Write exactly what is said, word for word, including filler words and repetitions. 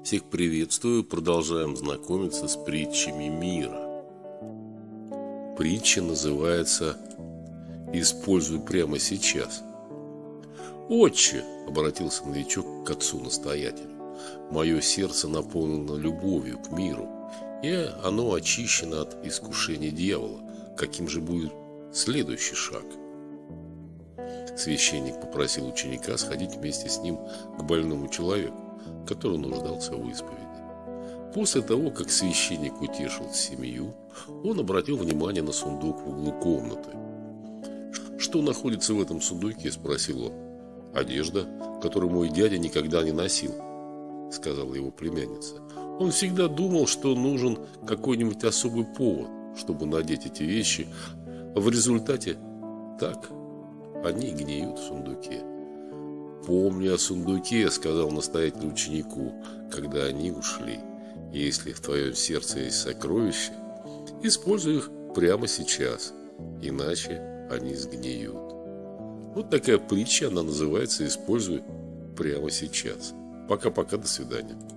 Всех приветствую, продолжаем знакомиться с притчами мира. Притча называется «Используй прямо сейчас». «Отче!» – обратился новичок к отцу-настоятелю. «Мое сердце наполнено любовью к миру, и оно очищено от искушения дьявола. Каким же будет следующий шаг?» Священник попросил ученика сходить вместе с ним к больному человеку, который нуждался в исповеди. После того, как священник утешил семью, он обратил внимание на сундук в углу комнаты. «Что находится в этом сундуке?» – спросил он. «Одежда, которую мой дядя никогда не носил», – сказала его племянница. «Он всегда думал, что нужен какой-нибудь особый повод, чтобы надеть эти вещи, а в результате так они гниют в сундуке». «Помни о сундуке», – сказал настоятель ученику, когда они ушли. «Если в твоем сердце есть сокровища, используй их прямо сейчас, иначе они сгниют». Вот такая притча, она называется «Используй прямо сейчас». Пока-пока, до свидания.